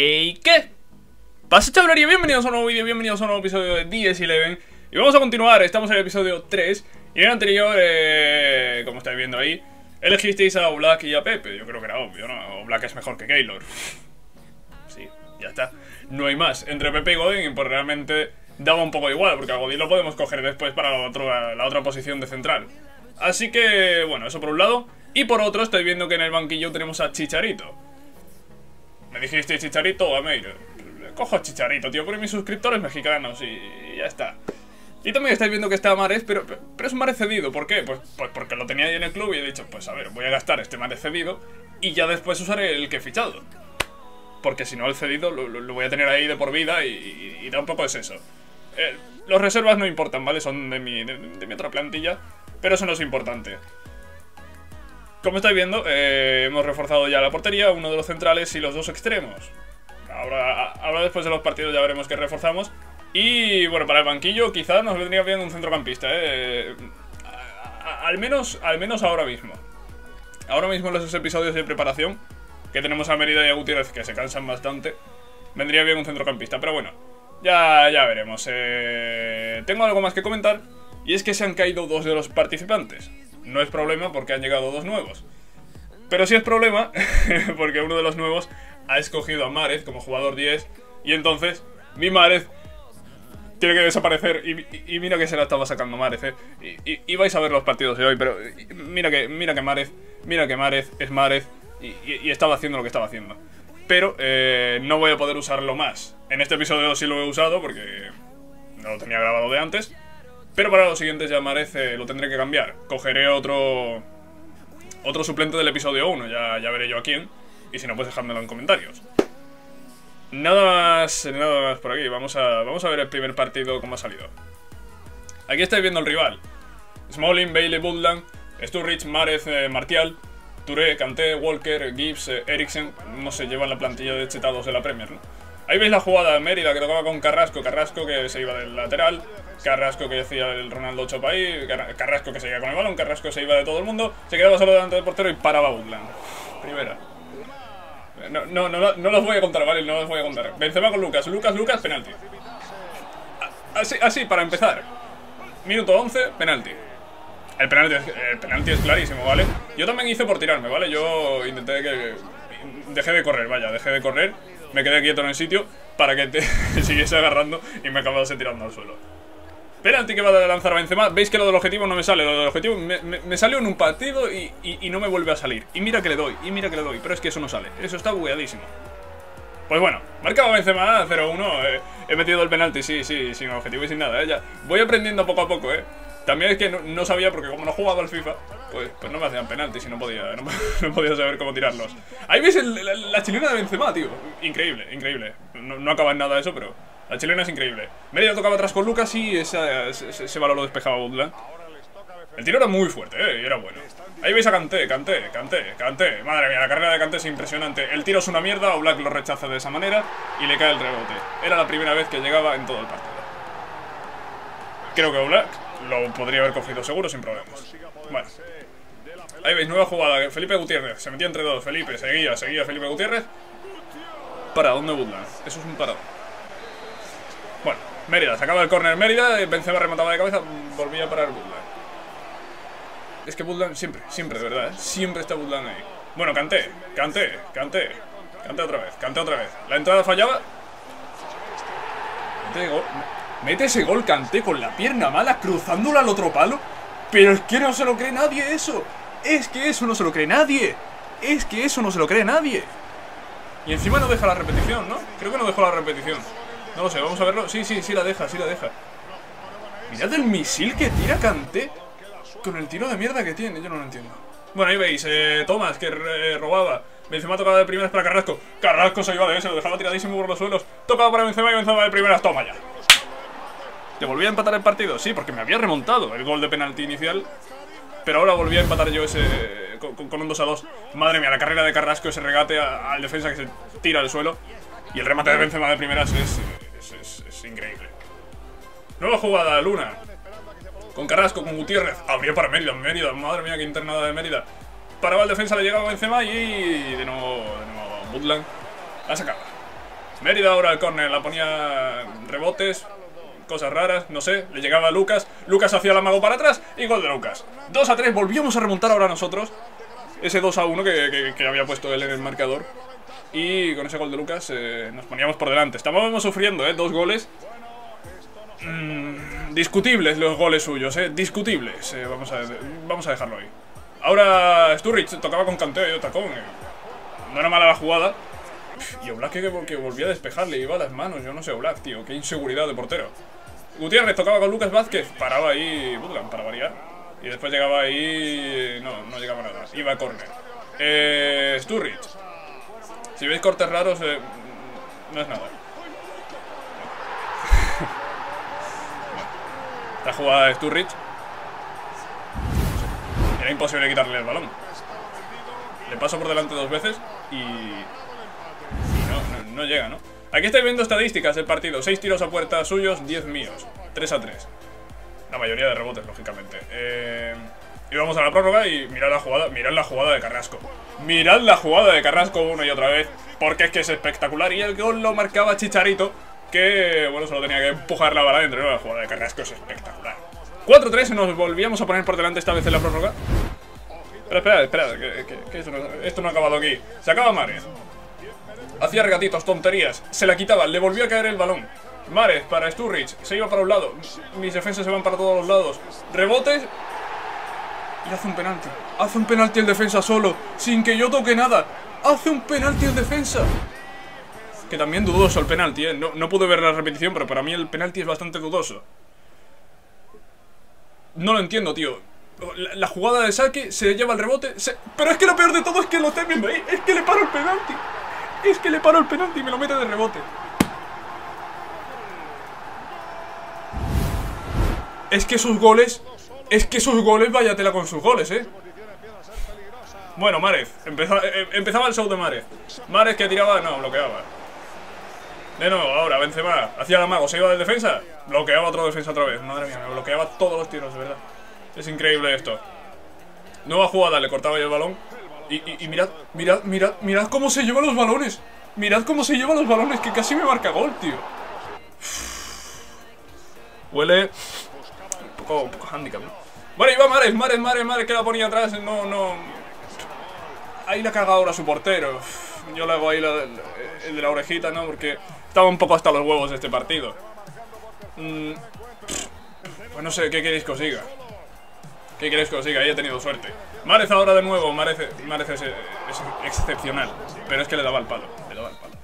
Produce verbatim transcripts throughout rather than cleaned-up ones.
Hey, ¿qué pasa, chavalería? Bienvenidos a un nuevo vídeo, bienvenidos a un nuevo episodio de D S once. Y vamos a continuar, estamos en el episodio tres. Y en el anterior, eh, como estáis viendo ahí, elegisteis a Black y a Pepe. Yo creo que era obvio, ¿no? Black es mejor que Keylor. Sí, ya está. No hay más. Entre Pepe y Godin, pues realmente daba un poco igual, porque a Godin lo podemos coger después para la otra, la otra posición de central. Así que, bueno, eso por un lado. Y por otro, estáis viendo que en el banquillo tenemos a Chicharito. Me dijiste Chicharito, a Meir. Cojo a Chicharito, tío, por mis suscriptores mexicanos y ya está. Y también estáis viendo que está Mahrez, pero, pero es Mahrez cedido. ¿Por qué? Pues, pues porque lo tenía ahí en el club y he dicho, pues a ver, voy a gastar este Mahrez cedido y ya después usaré el que he fichado. Porque si no, el cedido lo, lo, lo voy a tener ahí de por vida y, y, y tampoco es eso. Eh, los reservas no importan, ¿vale? Son de mi, de, de mi otra plantilla, pero eso no es importante. Como estáis viendo, eh, hemos reforzado ya la portería, uno de los centrales y los dos extremos. Ahora, ahora después de los partidos ya veremos qué reforzamos. Y bueno, para el banquillo quizás nos vendría bien un centrocampista, ¿eh? A, a, al, menos, al menos ahora mismo. Ahora mismo en los episodios de preparación, que tenemos a Mérida y a Gutiérrez, que se cansan bastante, vendría bien un centrocampista. Pero bueno, ya, ya veremos. Eh, tengo algo más que comentar, y es que se han caído dos de los participantes. No es problema porque han llegado dos nuevos. Pero sí es problema porque uno de los nuevos ha escogido a Mahrez como jugador diez. Y entonces mi Mahrez tiene que desaparecer. Y, y, y mira que se la estaba sacando Mahrez, ¿eh? Y, y, y vais a ver los partidos de hoy. Pero mira que, mira que Mahrez, mira que Mahrez es Mahrez. Y, y, y estaba haciendo lo que estaba haciendo. Pero eh, no voy a poder usarlo más. En este episodio sí lo he usado porque no lo tenía grabado de antes. Pero para los siguientes ya Mahrez eh, lo tendré que cambiar. Cogeré otro otro suplente del episodio uno, ya, ya veré yo a quién. Y si no, pues dejádmelo en comentarios. Nada más, nada más por aquí. Vamos a, vamos a ver el primer partido cómo ha salido. Aquí estáis viendo el rival. Smalling, Bailey, Butland, Sturridge, Mahrez, eh, Martial, Touré, Kanté, Walker, Gibbs, eh, Eriksen. No se llevan la plantilla de chetados de la Premier, ¿no? Ahí veis la jugada de Mérida que tocaba con Carrasco. Carrasco que se iba del lateral. Carrasco que decía el Ronaldo Chopa ahí. Carrasco que se iba con el balón. Carrasco se iba de todo el mundo. Se quedaba solo delante del portero y paraba Butland. Primera. No, no, no, no los voy a contar, ¿vale? No los voy a contar. Benzema con Lucas. Lucas, Lucas, penalti. Así, así para empezar. Minuto once, penalti. El penalti, el penalti es clarísimo, ¿vale? Yo también hice por tirarme, ¿vale? Yo intenté que... Dejé de correr, vaya, dejé de correr. Me quedé quieto en el sitio para que te siguiese agarrando y me acabase tirando al suelo. Penalti que va a lanzar Benzema. Veis que lo del objetivo no me sale. Lo del objetivo me, me, me salió en un partido y, y, y no me vuelve a salir. Y mira que le doy, y mira que le doy. Pero es que eso no sale. Eso está bugueadísimo. Pues bueno, marcaba Benzema cero uno. Eh, he metido el penalti, sí, sí, sin objetivo y sin nada. Eh, ya. Voy aprendiendo poco a poco, eh. También es que no, no sabía, porque como no jugaba al FIFA, pues, pues no me hacían penaltis y no podía, no, no podía saber cómo tirarlos. Ahí veis el, la, la chilena de Benzema, tío. Increíble, increíble. No, no acaba en nada eso, pero la chilena es increíble. Mérida tocaba atrás con Lucas y esa, ese, ese balón lo despejaba Butland. El tiro era muy fuerte, eh, y era bueno. Ahí veis a Kanté, Kanté, Kanté, Kanté. Madre mía, la carrera de Kanté es impresionante. El tiro es una mierda, Oblak lo rechaza de esa manera y le cae el rebote. Era la primera vez que llegaba en todo el partido. Creo que Oblak lo podría haber cogido seguro sin problemas. Bueno, ahí veis, nueva jugada. Felipe Gutiérrez, se metía entre dos. Felipe, seguía, seguía Felipe Gutiérrez. ¿Para dónde Butland? Eso es un parado. Bueno, Mérida, sacaba el córner Mérida. Benzema remataba de cabeza, volvía a parar Butland. Es que Butland siempre, siempre, de verdad, ¿eh? Siempre está Butland ahí. Bueno, Kanté, Kanté, Kanté. Kanté otra vez, Kanté otra vez. La entrada fallaba. Mete gol. Mete ese gol Kanté con la pierna mala, cruzándola al otro palo. Pero es que no se lo cree nadie eso. Es que eso no se lo cree nadie. Es que eso no se lo cree nadie. Y encima no deja la repetición, ¿no? Creo que no dejó la repetición. No lo sé, vamos a verlo. Sí, sí, sí la deja, sí la deja. Mirad el misil que tira Kanté con el tiro de mierda que tiene, yo no lo entiendo. Bueno, ahí veis, eh, Thomas que eh, robaba. Benzema tocaba de primeras para Carrasco. Carrasco se iba de ese, lo dejaba tiradísimo por los suelos. Tocaba para Benzema y Benzema de primeras, toma ya. ¿Te volví a empatar el partido? Sí, porque me había remontado el gol de penalti inicial. Pero ahora volví a empatar yo ese con, con un dos a dos. Madre mía, la carrera de Carrasco, ese regate al defensa que se tira al suelo. Y el remate de Benzema de primeras es, es, es, es increíble. Nueva jugada, Luna. Con Carrasco, con Gutiérrez. Abría para Mérida, Mérida. Madre mía, qué internada de Mérida. Paraba el defensa, le llegaba Benzema y de nuevo, de nuevo Butland la sacaba. Mérida ahora el córner, la ponía rebotes, cosas raras, no sé, le llegaba a Lucas, Lucas hacía el amago para atrás y gol de Lucas. dos a tres, volvíamos a remontar ahora nosotros ese dos a uno que, que, que había puesto él en el marcador. Y con ese gol de Lucas eh, nos poníamos por delante. Estábamos sufriendo, eh, dos goles mmm, discutibles los goles suyos, eh, discutibles, eh, vamos, a, vamos a dejarlo ahí. Ahora Sturridge tocaba con canteo y tacón, eh. No era mala la jugada. Y Oblak que, que volvía a despejar, le iba a las manos. Yo no sé, Oblak, tío, qué inseguridad de portero. Gutiérrez tocaba con Lucas Vázquez, paraba ahí Budgan para variar. Y después llegaba ahí... No, no llegaba nada, iba a córner. eh, Sturridge. Si veis cortes raros, eh, no es nada. La jugada de Sturridge, era imposible quitarle el balón. Le paso por delante dos veces y... No, no, no llega, ¿no? Aquí estáis viendo estadísticas del partido. seis tiros a puerta suyos, diez míos. tres a tres. La mayoría de rebotes, lógicamente. Eh... Y vamos a la prórroga y mirad la jugada. Mirad la jugada de Carrasco. Mirad la jugada de Carrasco una y otra vez. Porque es que es espectacular. Y el gol lo marcaba Chicharito, que, bueno, solo tenía que empujar la bala dentro. La jugada de Carrasco es espectacular. cuatro tres, nos volvíamos a poner por delante esta vez en la prórroga. Pero espera, espera, que, que, que esto, no, esto no ha acabado aquí. Se acaba Márez. Hacía regatitos, tonterías. Se la quitaba, le volvió a caer el balón. Márez para Sturridge, se iba para un lado. Mis defensas se van para todos los lados. Rebotes. Y hace un penalti. Hace un penalti el defensa solo, sin que yo toque nada. Hace un penalti el defensa. Que también dudoso el penalti, ¿eh? No, no pude ver la repetición, pero para mí el penalti es bastante dudoso. No lo entiendo, tío. La, la jugada de saque, se lleva el rebote se... Pero es que lo peor de todo es que lo estoy viendo ahí. Es que le paro el penalti. Es que le paro el penalti y me lo mete de rebote. Es que sus goles... Es que sus goles, vaya tela con sus goles, eh. Bueno, Márez. Empezaba, eh, empezaba el show de Márez. Márez que tiraba, no, bloqueaba. De nuevo, ahora, Benzema. Hacía el amago, se iba del defensa. Bloqueaba otro defensa otra vez. Madre mía, me bloqueaba todos los tiros, de verdad. Es increíble esto. Nueva jugada, le cortaba yo el balón. Y, y, y mirad, mirad, mirad, mirad cómo se llevan los balones. Mirad cómo se llevan los balones, que casi me marca gol, tío. Huele un poco, un poco handicap, ¿no? Bueno, iba Márez, Márez, Márez, Márez, que la ponía atrás. No, no. Ahí la ha cagado ahora su portero. Yo le hago ahí la, el, el de la orejita, ¿no? Porque estaba un poco hasta los huevos de este partido. Mm, pues no sé, ¿qué queréis que os diga? ¿Qué queréis que os diga? Ahí he tenido suerte. Márez ahora de nuevo. Márez, Márez es, es excepcional. Pero es que le daba el palo. Le daba el palo.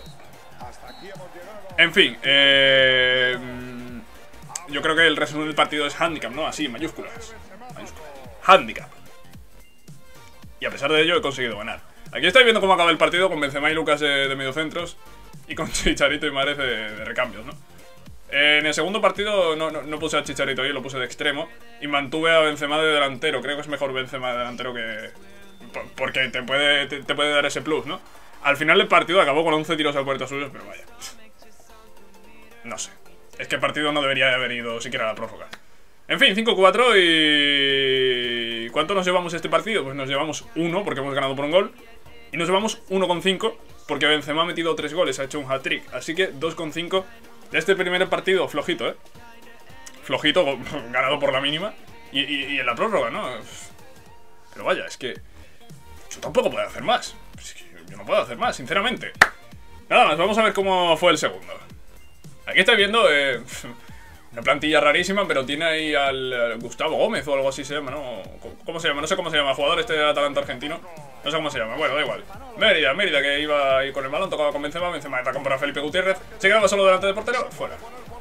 En fin, eh... yo creo que el resumen del partido es handicap, ¿no? Así, mayúsculas. mayúsculas. Handicap. Y a pesar de ello he conseguido ganar. Aquí estáis viendo cómo acaba el partido con Benzema y Lucas de, de mediocentros. Y con Chicharito y Márez de, de recambios, ¿no? Eh, en el segundo partido no, no, no puse a Chicharito ahí, lo puse de extremo. Y mantuve a Benzema de delantero. Creo que es mejor Benzema de delantero que... Porque te puede, te, te puede dar ese plus, ¿no? Al final el partido acabó con once tiros a puerta suyos, pero vaya. No sé. Es que el partido no debería haber ido siquiera a la prórroga. En fin, cinco cuatro y... ¿Cuánto nos llevamos este partido? Pues nos llevamos uno, porque hemos ganado por un gol. Y nos llevamos uno coma cinco, porque Benzema ha metido tres goles, ha hecho un hat-trick. Así que dos coma cinco de este primer partido, flojito, ¿eh? Flojito, ganado por la mínima. Y, y, y en la prórroga, ¿no? Pero vaya, es que... yo tampoco puedo hacer más. Es que yo no puedo hacer más, sinceramente. Nada más, vamos a ver cómo fue el segundo. Aquí estáis viendo eh, una plantilla rarísima, pero tiene ahí al, al Gustavo Gómez o algo así se llama, ¿no? ¿Cómo se llama? No sé cómo se llama el jugador este de Atalanta argentino. No sé cómo se llama, bueno, da igual. Mérida, Mérida que iba ahí con el balón, tocaba con Benzema, Benzema atacó para Felipe Gutiérrez. Se quedaba solo delante del portero, fuera.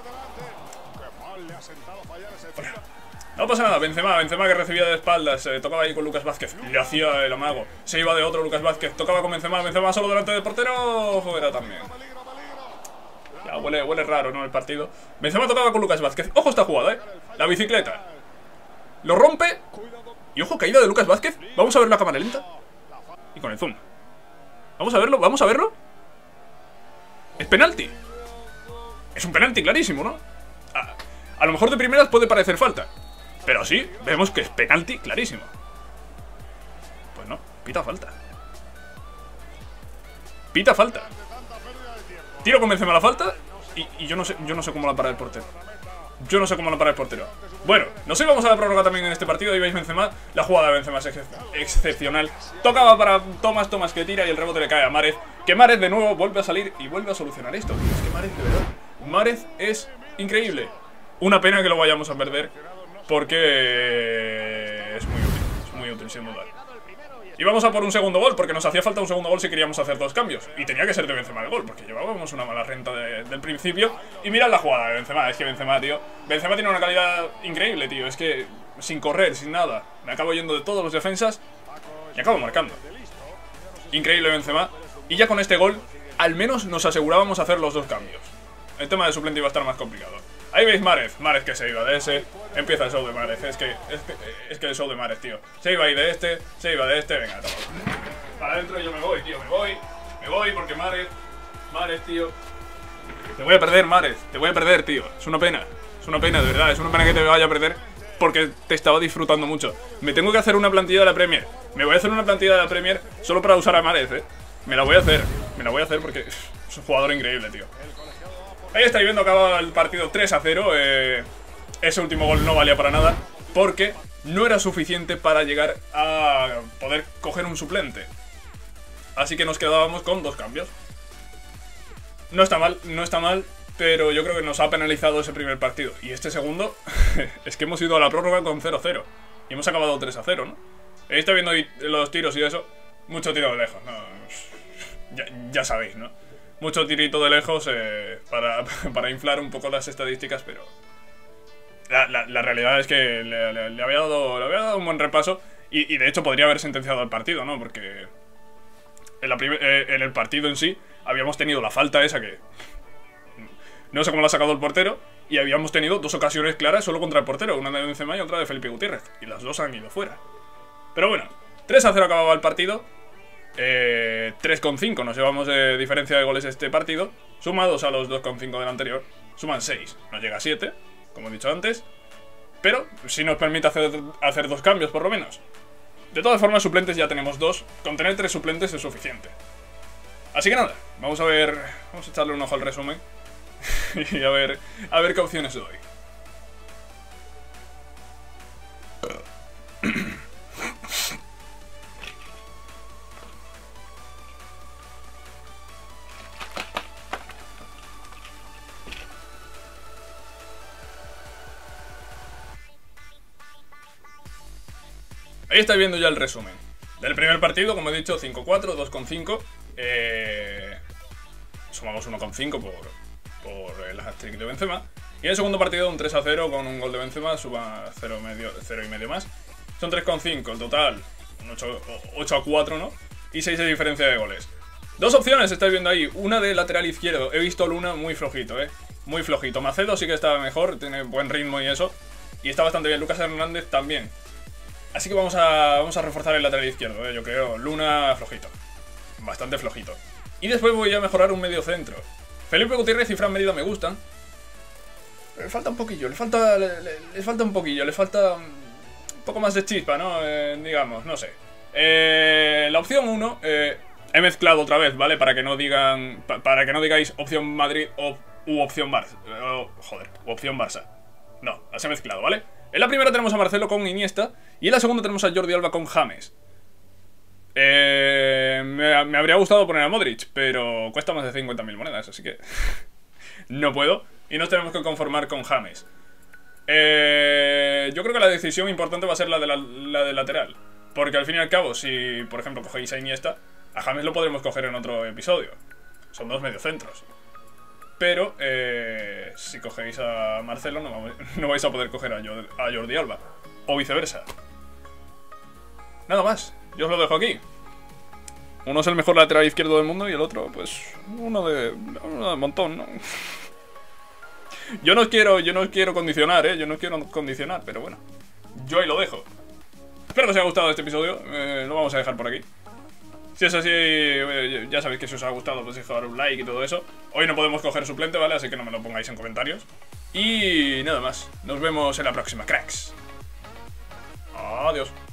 Fuera. No pasa nada, Benzema, Benzema que recibía de espaldas, eh, tocaba ahí con Lucas Vázquez, le hacía el amago. Se iba de otro Lucas Vázquez, tocaba con Benzema, Benzema solo delante del portero, fuera también. Ya, huele, huele raro, ¿no? El partido. Benzema tocaba con Lucas Vázquez. Ojo esta jugada, ¿eh? La bicicleta. Lo rompe. Y ojo, caída de Lucas Vázquez. Vamos a ver la cámara lenta. Y con el zoom. Vamos a verlo, vamos a verlo. Es penalti. Es un penalti clarísimo, ¿no? A, a lo mejor de primeras puede parecer falta. Pero sí, vemos que es penalti clarísimo. Pues no, pita falta. Pita falta. Tiro con Benzema a la falta y, y yo no sé yo no sé cómo la para el portero. Yo no sé cómo la para el portero. Bueno, nos íbamos a la prórroga también en este partido. Ahí veis Benzema. La jugada de Benzema es ex excepcional. Tocaba para Thomas, Thomas que tira y el rebote le cae a Márez. Que Márez de nuevo vuelve a salir y vuelve a solucionar esto. Es que Márez, de verdad, Márez es increíble. Una pena que lo vayamos a perder porque es muy útil. Es muy útil, sin duda. Y vamos a por un segundo gol, porque nos hacía falta un segundo gol si queríamos hacer dos cambios. Y tenía que ser de Benzema el gol, porque llevábamos una mala renta de, del principio. Y mirad la jugada de Benzema, es que Benzema, tío Benzema tiene una calidad increíble, tío. Es que sin correr, sin nada, me acabo yendo de todos los defensas y acabo marcando. Increíble Benzema. Y ya con este gol, al menos nos asegurábamos hacer los dos cambios. El tema de suplente iba a estar más complicado. Ahí veis Márez, Márez que se iba de ese. Empieza el show de Márez, es que, es que es que el show de Márez, tío. Se iba ahí de este, se iba de este, venga, toma. Para adentro yo me voy, tío, me voy. Me voy porque Márez, Márez, tío. Te voy a perder, Márez, te voy a perder, tío. Es una pena, es una pena, de verdad. Es una pena que te vaya a perder porque te estaba disfrutando mucho. Me tengo que hacer una plantilla de la Premier. Me voy a hacer una plantilla de la Premier solo para usar a Márez, eh. Me la voy a hacer, me la voy a hacer porque es un jugador increíble, tío. Ahí estáis viendo, acaba el partido tres a cero. eh, Ese último gol no valía para nada porque no era suficiente para llegar a poder coger un suplente. Así que nos quedábamos con dos cambios. No está mal, no está mal, pero yo creo que nos ha penalizado ese primer partido. Y este segundo, es que hemos ido a la prórroga con cero cero. Y hemos acabado tres a cero, ¿no? Ahí está viendo los tiros y eso. Mucho tiro de lejos, ¿no? Ya, ya sabéis, ¿no? Mucho tirito de lejos eh, para, para inflar un poco las estadísticas, pero la, la, la realidad es que le, le, le, había dado, le había dado un buen repaso y, y de hecho podría haber sentenciado el partido, ¿no? Porque en, la eh, en el partido en sí habíamos tenido la falta esa que no sé cómo la ha sacado el portero y habíamos tenido dos ocasiones claras solo contra el portero, una de Benzema y otra de Felipe Gutiérrez, y las dos han ido fuera. Pero bueno, tres a cero acababa el partido. Eh, tres coma cinco nos llevamos de diferencia de goles este partido. Sumados a los dos coma cinco del anterior, suman seis, nos llega a siete, como he dicho antes. Pero si nos permite hacer, hacer dos cambios por lo menos. De todas formas, suplentes ya tenemos dos. Con tener tres suplentes es suficiente. Así que nada, vamos a ver. Vamos a echarle un ojo al resumen y a ver, a ver qué opciones doy. Ahí estáis viendo ya el resumen del primer partido, como he dicho, cinco cuatro, dos coma cinco. Eh, sumamos uno coma cinco por, por el hat-trick de Benzema. Y en el segundo partido un tres a cero con un gol de Benzema, suma cero y medio más. Son tres coma cinco el total, un ocho a cuatro, ¿no? Y seis de diferencia de goles. Dos opciones estáis viendo ahí, una de lateral izquierdo. He visto Luna muy flojito, ¿eh? Muy flojito. Macedo sí que está mejor, tiene buen ritmo y eso. Y está bastante bien. Lucas Hernández también. Así que vamos a, vamos a reforzar el lateral izquierdo, ¿eh? Yo creo. Luna flojito. Bastante flojito. Y después voy a mejorar un medio centro. Felipe Gutiérrez y Fran Merida me gustan. Pero le falta un poquillo, le falta, le, le, le falta un poquillo, le falta un poco más de chispa, ¿no? Eh, digamos, no sé. Eh, la opción uno, eh, he mezclado otra vez, ¿vale? Para que no digan, pa, para que no digáis opción Madrid o, u opción Barça. Oh, joder, u opción Barça. No, las he mezclado, ¿vale? En la primera tenemos a Marcelo con Iniesta y en la segunda tenemos a Jordi Alba con James. Eh, me, me habría gustado poner a Modric, pero cuesta más de cincuenta mil monedas, así que no puedo. Y nos tenemos que conformar con James. Eh, yo creo que la decisión importante va a ser la de la, la de lateral. Porque al fin y al cabo, si por ejemplo cogéis a Iniesta, a James lo podremos coger en otro episodio. Son dos mediocentros. Pero eh, si cogéis a Marcelo no, no vais a poder coger a, a Jordi Alba. O viceversa. Nada más, yo os lo dejo aquí. Uno es el mejor lateral izquierdo del mundo y el otro, pues, uno de, uno de montón, ¿no? Yo no quiero, yo no quiero condicionar, ¿eh? Yo no quiero condicionar, pero bueno. Yo ahí lo dejo. Espero que os haya gustado este episodio. Eh, lo vamos a dejar por aquí. Si es así, ya sabéis que si os ha gustado, pues dejar un like y todo eso. Hoy no podemos coger suplente, ¿vale? Así que no me lo pongáis en comentarios. Y nada más. Nos vemos en la próxima, cracks. Adiós.